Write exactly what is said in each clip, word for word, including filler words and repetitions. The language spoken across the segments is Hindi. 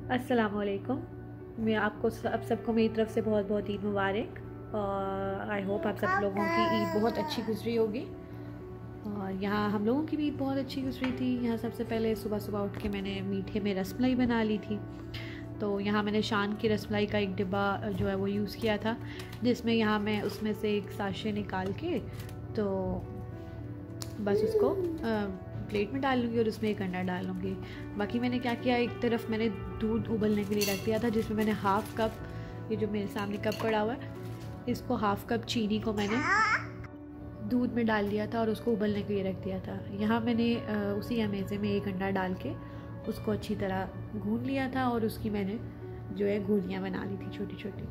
अस्सलाम वालेकुम। मैं आपको सब सबको मेरी तरफ़ से बहुत बहुत ईद मुबारक। और आई होप आप सब लोगों की ईद बहुत अच्छी गुजरी होगी। और यहाँ हम लोगों की भी ईद बहुत अच्छी गुजरी थी। यहाँ सबसे पहले सुबह सुबह उठ के मैंने मीठे में रसमलाई बना ली थी। तो यहाँ मैंने शान की रसमलाई का एक डिब्बा जो है वो यूज़ किया था, जिसमें यहाँ मैं उसमें से एक साशे निकाल के तो बस उसको आ, प्लेट में डाल लूँगी और उसमें एक अंडा डाल लूँगी। बाकी मैंने क्या किया, एक तरफ मैंने दूध उबलने के लिए रख दिया था, जिसमें मैंने हाफ़ कप, ये जो मेरे सामने कप पड़ा हुआ है, इसको हाफ़ कप चीनी को मैंने दूध में डाल दिया था और उसको उबलने के लिए रख दिया था। यहाँ मैंने उसी अमेज़े में एक अंडा डाल के उसको अच्छी तरह गूँध लिया था और उसकी मैंने जो है गोलियाँ बना ली थी छोटी छोटी।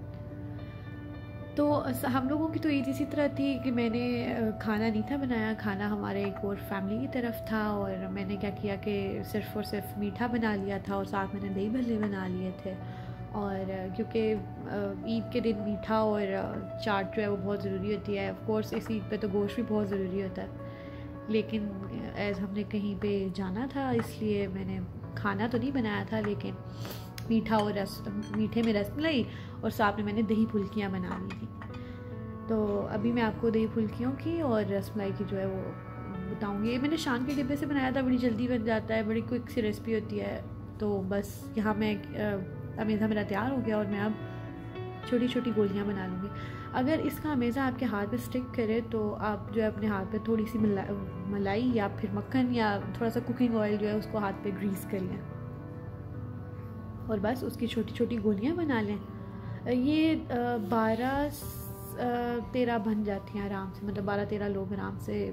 तो हम लोगों की तो ईद इसी तरह थी कि मैंने खाना नहीं था बनाया, खाना हमारे एक और फैमिली की तरफ था। और मैंने क्या किया कि सिर्फ़ और सिर्फ मीठा बना लिया था और साथ मैंने दही भल्ले बना लिए थे। और क्योंकि ईद के दिन मीठा और चाट जो है वो बहुत ज़रूरी होती है। ऑफ़ कोर्स इस ईद पे तो गोश्त भी बहुत ज़रूरी होता है, लेकिन एज़ हमने कहीं पे जाना था इसलिए मैंने खाना तो नहीं बनाया था, लेकिन मीठा और रस मीठे में रसमलाई और साथ में मैंने दही फुल्कियाँ बना ली थी। तो अभी मैं आपको दही फुल्कियों की और रसमलाई की जो है वो बताऊँगी। ये मैंने शान के डिब्बे से बनाया था, बड़ी जल्दी बन जाता है, बड़ी क्विक सी रेसिपी होती है। तो बस यहाँ मैं अमेज़ा मेरा तैयार हो गया और मैं अब छोटी छोटी गोलियाँ बना लूँगी। अगर इसका अमेज़ा आपके हाथ पे स्टिक करे तो आप जो है अपने हाथ पे थोड़ी सी मला, मलाई या फिर मक्खन या थोड़ा सा कुकिंग ऑयल जो है उसको हाथ पे ग्रीस कर लें और बस उसकी छोटी छोटी गोलियाँ बना लें। ये बारह तेरह बन जाती हैं आराम से, मतलब बारह तेरह लोग आराम से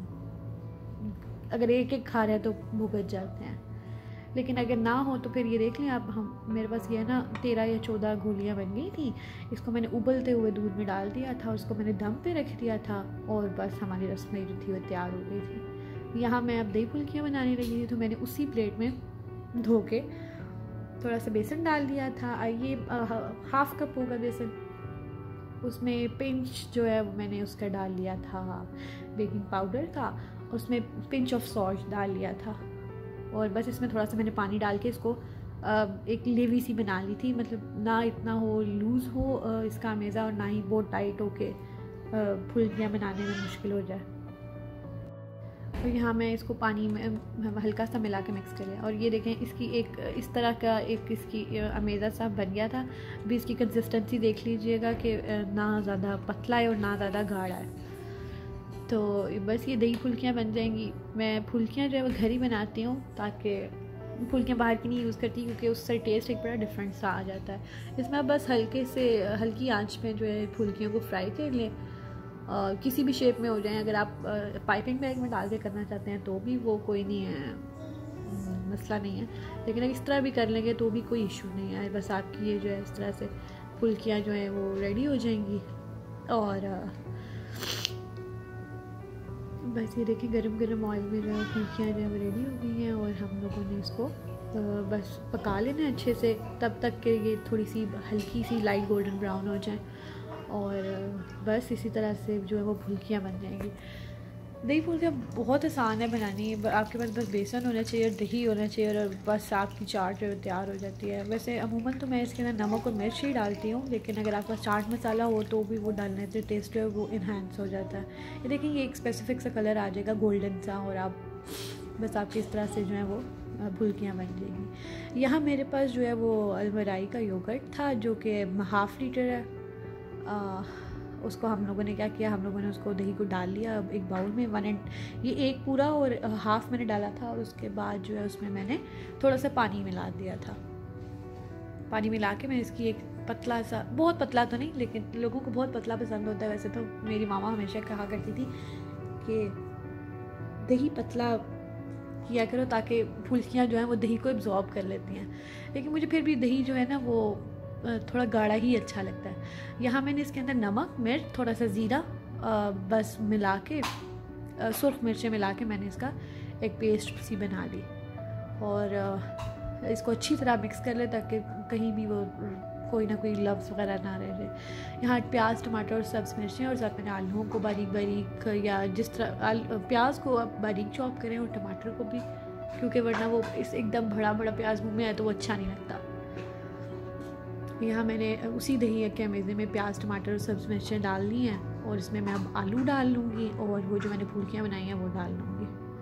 अगर एक एक खा रहे हैं तो भुगत जाते हैं। लेकिन अगर ना हो तो फिर ये देख लें आप, हम मेरे पास ये है ना तेरह या चौदह गोलियाँ बन गई थी। इसको मैंने उबलते हुए दूध में डाल दिया था, उसको मैंने दम पे रख दिया था और बस हमारी रसमलाई जो थी वो तैयार हो गई थी। यहाँ मैं अब दही फुल्कियाँ बनाने लगी थी, तो मैंने उसी प्लेट में धो के थोड़ा सा बेसन डाल दिया था। ये हाफ़ कप होगा बेसन, उसमें पिंच जो है वो मैंने उसका डाल लिया था बेकिंग पाउडर का, उसमें पिंच ऑफ सॉल्ट डाल लिया था और बस इसमें थोड़ा सा मैंने पानी डाल के इसको एक लेवी सी बना ली थी। मतलब ना इतना हो लूज़ हो इसका अमेज़ा और ना ही बहुत टाइट हो के फुल्कियाँ बनाने में मुश्किल हो जाए। तो यहाँ मैं इसको पानी में हल्का सा मिला के मिक्स कर लिया और ये देखें इसकी एक इस तरह का एक इसकी अमेज़ा सा बन गया था। अभी इसकी कंसिस्टेंसी देख लीजिएगा कि ना ज़्यादा पतला है और ना ज़्यादा गाढ़ा है। तो बस ये दही फुल्कियाँ बन जाएंगी। मैं फुल्कियाँ जो है वो घर ही बनाती हूँ, ताकि फुल्कियाँ बाहर की नहीं यूज़ करती, क्योंकि उससे टेस्ट एक बड़ा डिफरेंट सा आ जाता है। इसमें आप बस हल्के से हल्की आंच में जो है फुल्कियों को फ्राई कर लें, Uh, किसी भी शेप में हो जाए। अगर आप पाइपिंग बैग में डाल के करना चाहते हैं तो भी वो कोई नहीं है, मसला नहीं है। लेकिन अगर इस तरह भी कर लेंगे तो भी कोई इशू नहीं है। बस आपकी ये जो है इस तरह से फुल्कियाँ जो हैं वो रेडी हो जाएंगी। और बस ये देखिए गरम गरम ऑयल में जो है फुल्कियाँ जो है वो रेडी हो गई हैं और हम लोगों ने इसको बस पका लेना है अच्छे से, तब तक के ये थोड़ी सी हल्की सी लाइट गोल्डन ब्राउन हो जाए और बस इसी तरह से जो है वो फुल्कियाँ बन जाएंगी। दही फुल्कियाँ बहुत आसान है बनानी, आपके पास बस बेसन होना चाहिए और दही होना चाहिए और बस आपकी चाट जो है तैयार हो जाती है। वैसे अमूमन तो मैं इसके अंदर नमक और मिर्च ही डालती हूँ, लेकिन अगर आपके पास चाट मसाला हो तो भी वो डालने से टेस्ट जो है वो इन्हांस हो जाता है। ये देखिए ये एक स्पेसिफिक सा कलर आ जाएगा गोल्डन सा और आप बस आपकी इस तरह से जो है वो फुल्कियाँ बन जाएंगी। यहाँ मेरे पास जो है वो अलमराई का योगर्ट था जो कि हाफ़ लीटर है। आ, उसको हम लोगों ने क्या किया, हम लोगों ने उसको दही को डाल लिया एक बाउल में, वन एंड ये एक पूरा और हाफ़ मैंने डाला था और उसके बाद जो है उसमें मैंने थोड़ा सा पानी मिला दिया था। पानी मिला के मैं इसकी एक पतला सा, बहुत पतला तो नहीं, लेकिन लोगों को बहुत पतला पसंद होता है। वैसे तो मेरी मामा हमेशा कहा करती थी कि दही पतला किया करो ताकि फुल्कियाँ जो हैं वो दही को एब्जॉर्ब कर लेती हैं, लेकिन मुझे फिर भी दही जो है ना वो थोड़ा गाढ़ा ही अच्छा लगता है। यहाँ मैंने इसके अंदर नमक, मिर्च, थोड़ा सा ज़ीरा बस मिला के, सुर्ख मिर्चें मिला के मैंने इसका एक पेस्ट सी बना ली और इसको अच्छी तरह मिक्स कर ले ताकि कहीं भी वो कोई ना कोई लफ्ज़ वगैरह ना रह जाए। यहाँ प्याज, टमाटर और सब्ज़ मिर्चें और साथ मैंने आलूओं को बारीक बारीक, या जिस तरह प्याज को आप बारीक चॉप करें और टमाटर को भी क्योंकि वरना वो इस एकदम बड़ा बड़ा प्याज मुँह में आए तो वो अच्छा नहीं लगता। यहाँ मैंने उसी दही के मेज़े में प्याज टमाटर और सब्ज़ मिर्चें डाल ली हैं और इसमें मैं अब आलू डाल लूँगी और वो जो मैंने फुल्कियाँ बनाई हैं वो डाल लूँगी।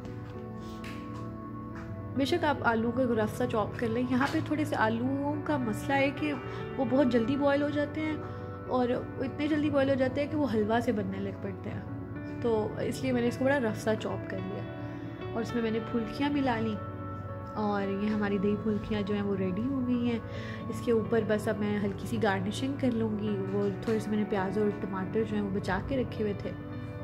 बेशक आप आलू को रफ सा चॉप कर लें। यहाँ पे थोड़े से आलूओं का मसला है कि वो बहुत जल्दी बॉयल हो जाते हैं और इतने जल्दी बॉयल हो जाते हैं कि वो हलवा से बनने लग पड़ते हैं, तो इसलिए मैंने इसको बड़ा रफ सा चॉप कर लिया और इसमें मैंने फुल्कियाँ मिला ली और ये हमारी दही फुल्कियाँ जो हैं वो रेडी हो गई हैं। इसके ऊपर बस अब मैं हल्की सी गार्निशिंग कर लूँगी। वो थोड़े से मैंने प्याज और टमाटर जो हैं वो बचा के रखे हुए थे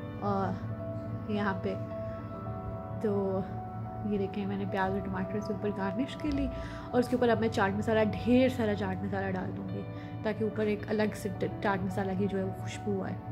और यहाँ पे तो ये देखें मैंने प्याज और टमाटर से ऊपर गार्निश कर ली और उसके ऊपर अब मैं चाट मसाला, ढेर सारा चाट मसाला डाल दूँगी ताकि ऊपर एक अलग से चाट मसाला की जो है वो खुशबू आए।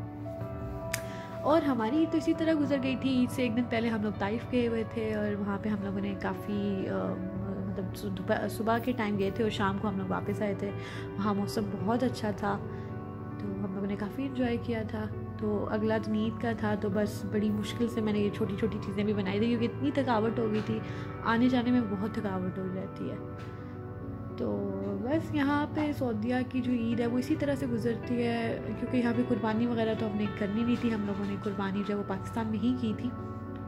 और हमारी ईद तो इसी तरह गुजर गई थी। ईद से एक दिन पहले हम लोग ताइफ गए हुए थे और वहाँ पे हम लोगों ने काफ़ी मतलब सुबह के टाइम गए थे और शाम को हम लोग वापस आए थे। वहाँ मौसम बहुत अच्छा था तो हम लोगों ने काफ़ी इन्जॉय किया था। तो अगला दिन ईद का था तो बस बड़ी मुश्किल से मैंने ये छोटी छोटी चीज़ें भी बनाई थी क्योंकि इतनी थकावट हो गई थी, आने जाने में बहुत थकावट हो जाती है। तो बस यहाँ पे सऊदीया की जो ईद है वो इसी तरह से गुजरती है क्योंकि यहाँ पे कुर्बानी वगैरह तो हमने करनी नहीं थी, हम लोगों ने कुर्बानी जो है वो पाकिस्तान में ही की थी।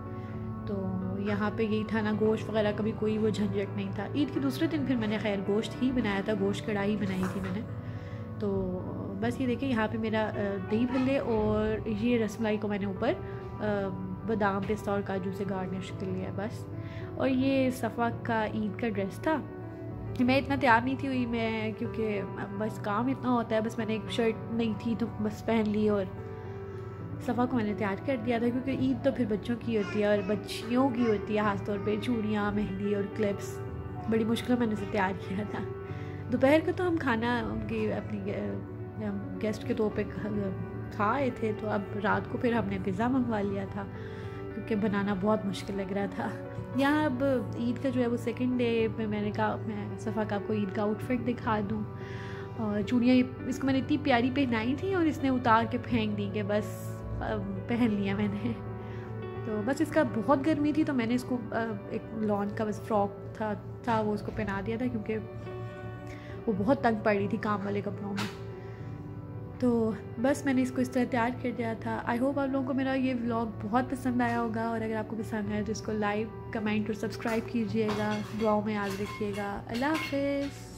तो यहाँ पे यही था ना, गोश्त वगैरह का भी कोई वो झंझट नहीं था। ईद के दूसरे दिन फिर मैंने खैर गोश्त ही बनाया था, गोश्त कढ़ाई बनाई थी मैंने। तो बस ये देखिए यहाँ पे मेरा दही भल्ले और ये रसमलाई को मैंने ऊपर बादाम पिस्ता और काजू से गार्निश कर लिया बस। और ये सफ़ा का ईद का ड्रेस था। मैं इतना तैयार नहीं थी हुई मैं क्योंकि बस काम इतना होता है, बस मैंने एक शर्ट नहीं थी तो बस पहन ली और सफ़ा को मैंने तैयार कर दिया था क्योंकि ईद तो फिर बच्चों की होती है और बच्चियों की होती है ख़ास तौर पे चूड़ियाँ, मेहंदी और क्लिप्स। बड़ी मुश्किल मैंने इसे तैयार किया था। दोपहर का तो हम खाना उनकी अपनी गेस्ट के तौर पे खा आए थे, तो अब रात को फिर हमने पिज़्ज़ा मंगवा लिया था क्योंकि बनाना बहुत मुश्किल लग रहा था। यहाँ अब ईद का जो है वो सेकंड डे पे मैंने कहा मैं सफ़ा का आपको ईद का आउटफिट दिखा दूँ। और चूड़ियाँ इसको मैंने इतनी प्यारी पहनाई थी और इसने उतार के फेंक दी कि बस पहन लिया मैंने। तो बस इसका बहुत गर्मी थी तो मैंने इसको एक लॉन का बस फ्रॉक था था वो उसको पहना दिया था क्योंकि वो बहुत तंग पड़ रही थी काम वाले कपड़ों में। तो बस मैंने इसको इस तरह तैयार कर दिया था। आई होप आप लोगों को मेरा ये व्लॉग बहुत पसंद आया होगा और अगर आपको पसंद आया तो इसको लाइक, कमेंट और सब्सक्राइब कीजिएगा। दुआओं में याद रखिएगा। अल्लाह हाफ़िज़।